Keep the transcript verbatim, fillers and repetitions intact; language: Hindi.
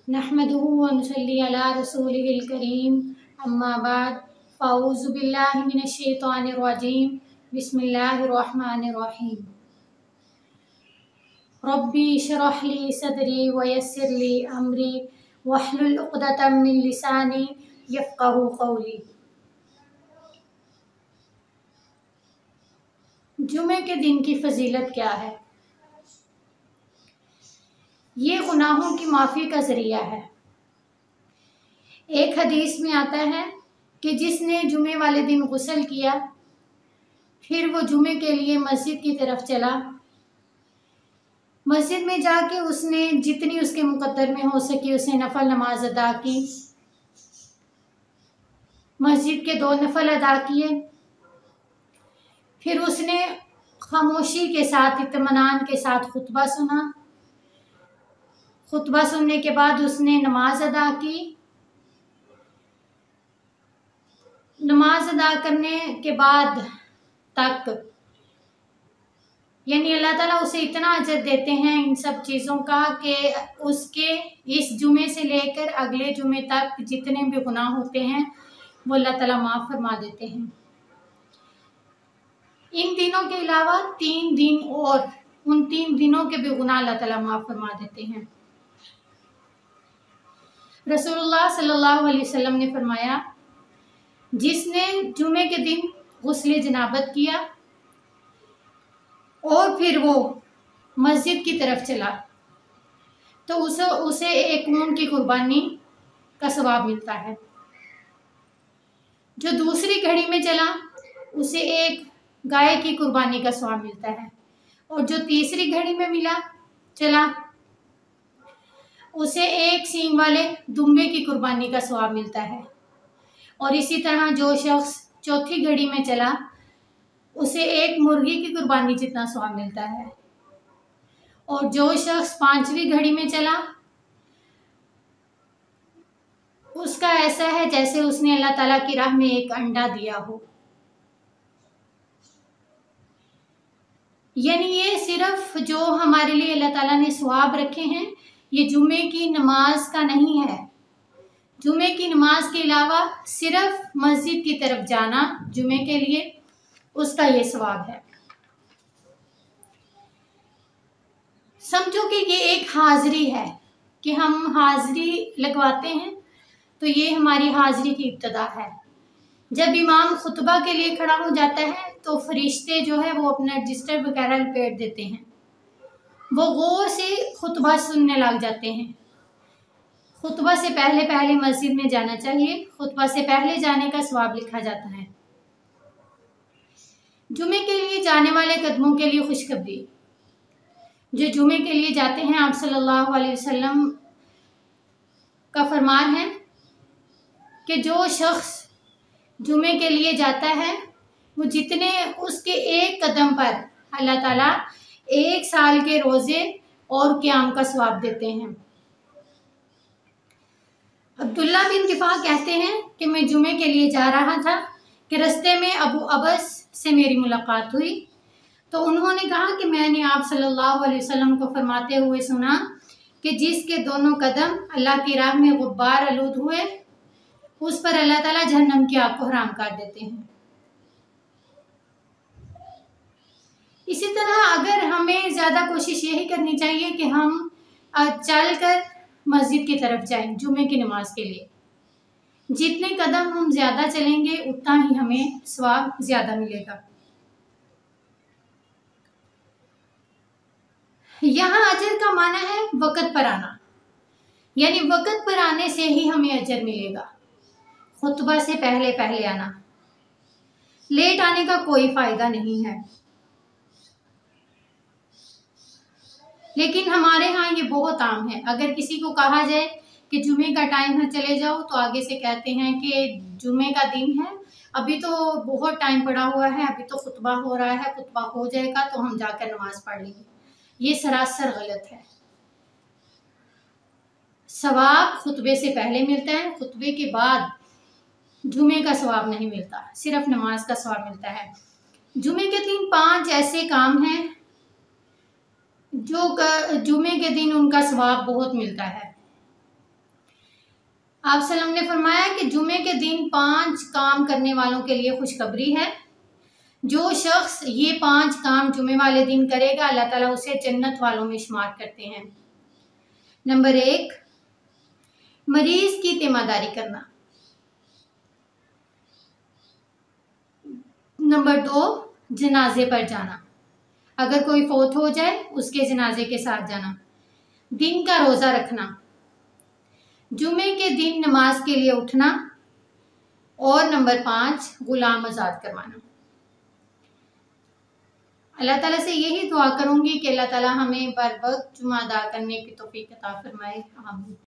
नहमदुहु व नुसल्ली अला रसूलिहिल करीम अम्मा बाद फ़अऊज़ु बिल्लाहि मिनश शैतानिर रजीम बिस्मिल्लाहिर रहमानिर रहीम। रब्बी इश्रह ली सदरी व यस्सिर ली अमरी वहलुल उक़दतम मिन लिसानी यफ़क़हू क़ौली। जुमे के दिन की फ़जीलत क्या है? ये गुनाहों की माफ़ी का ज़रिया है। एक हदीस में आता है कि जिसने जुमे वाले दिन गुस्ल किया, फिर वो जुमे के लिए मस्जिद की तरफ चला, मस्जिद में जाके उसने जितनी उसके मुकद्दर में हो सकी उसने नफल नमाज अदा की, मस्जिद के दो नफल अदा किए, फिर उसने खामोशी के साथ इत्मीनान के साथ खुतबा सुना, खुतबा सुनने के बाद उसने नमाज अदा की, नमाज अदा करने के बाद तक यानी अल्लाह ताला उसे इतना अजर देते हैं इन सब चीज़ों का कि उसके इस जुमे से लेकर अगले जुमे तक जितने भी गुनाह होते हैं वो अल्लाह ताला माफ़ फरमा देते हैं। इन दिनों के अलावा तीन दिन और उन तीन दिनों के भी गुनाह अल्लाह ताला माफ़ फरमा देते हैं। रसूलुल्लाह सल्लल्लाहु अलैहि वसल्लम ने फरमाया, जिसने जुमे के दिन गुस्ल जनाबत किया और फिर वो मस्जिद की तरफ चला तो उसे उसे एक ऊँट की कुर्बानी का सवाब मिलता है। जो दूसरी घड़ी में चला उसे एक गाय की कुर्बानी का सवाब मिलता है और जो तीसरी घड़ी में मिला चला उसे एक सींग वाले दुम्बे की कुर्बानी का सवाब मिलता है। और इसी तरह जो शख्स चौथी घड़ी में चला उसे एक मुर्गी की कुर्बानी जितना सवाब मिलता है। और जो शख्स पांचवी घड़ी में चला उसका ऐसा है जैसे उसने अल्लाह ताला की राह में एक अंडा दिया हो। यानी ये सिर्फ जो हमारे लिए अल्लाह ताला ने सवाब रखे हैं ये जुमे की नमाज का नहीं है। जुमे की नमाज के अलावा सिर्फ मस्जिद की तरफ जाना जुमे के लिए उसका ये सवाब है। समझो कि ये एक हाजिरी है कि हम हाजिरी लगवाते हैं तो ये हमारी हाजिरी की इब्तिदा है। जब इमाम खुतबा के लिए खड़ा हो जाता है तो फरिश्ते जो है वो अपना रजिस्टर वगैरह लपेट देते हैं, वो गौर से खुतबा सुनने लग जाते हैं। खुतबा से पहले पहले मस्जिद में जाना चाहिए, खुतबा से पहले जाने का सवाब लिखा जाता है। जुमे के लिए जाने वाले कदमों के लिए खुशखबरी, जो जुमे के लिए जाते हैं आप सल्लल्लाहु अलैहि वसल्लम का फरमान है कि जो शख्स जुमे के लिए जाता है वो जितने उसके एक कदम पर अल्लाह ताला एक साल के रोज़े और क़याम का सवाब देते हैं। अब्दुल्ला बिन दिफा कहते हैं कि मैं जुमे के लिए जा रहा था कि रास्ते में अबू अबस से मेरी मुलाकात हुई तो उन्होंने कहा कि मैंने आप सल्लल्लाहु अलैहि वसल्लम को फरमाते हुए सुना कि जिसके दोनों कदम अल्लाह की राह में गुब्बार आलूद हुए उस पर अल्लाह ताला जहन्नम की आग को हराम कर देते हैं। इसी तरह अगर हमें ज़्यादा कोशिश यही करनी चाहिए कि हम चल कर मस्जिद की तरफ जाएं जुमे की नमाज के लिए। जितने कदम हम ज़्यादा चलेंगे उतना ही हमें सवाब ज़्यादा मिलेगा। यहाँ अजर का माना है वक़्त पर आना, यानी वक़्त पर आने से ही हमें अजर मिलेगा। खुतबा से पहले पहले आना, लेट आने का कोई फ़ायदा नहीं है। लेकिन हमारे यहाँ ये बहुत आम है, अगर किसी को कहा जाए कि जुमे का टाइम है चले जाओ तो आगे से कहते हैं कि जुमे का दिन है, अभी तो बहुत टाइम पड़ा हुआ है, अभी तो खुतबा हो रहा है, खुतबा हो जाएगा तो हम जाकर नमाज पढ़ लेंगे। ये सरासर गलत है। सवाब खुतबे से पहले मिलता है, खुतबे के बाद जुमे का सवाब नहीं मिलता, सिर्फ नमाज का सवाब मिलता है। जुमे के दिन पांच ऐसे काम हैं जो जुमे के दिन उनका सवाब बहुत मिलता है। आप सल्लम ने फरमाया कि जुमे के दिन पांच काम करने वालों के लिए खुशखबरी है। जो शख्स ये पांच काम जुमे वाले दिन करेगा अल्लाह ताला उसे जन्नत वालों में शुमार करते हैं। नंबर एक, मरीज की तीमारदारी करना। नंबर दो, जनाजे पर जाना। अगर कोई फौत हो जाए उसके जनाजे के साथ जाना। दिन का रोज़ा रखना। जुमे के दिन नमाज के लिए उठना। और नंबर पाँच, गुलाम आज़ाद करवाना। अल्लाह ताला से यही दुआ करूंगी कि अल्लाह ताला हमें बर वक्त जुमा अदा करने की तौफीक अता फरमाए। आमीन।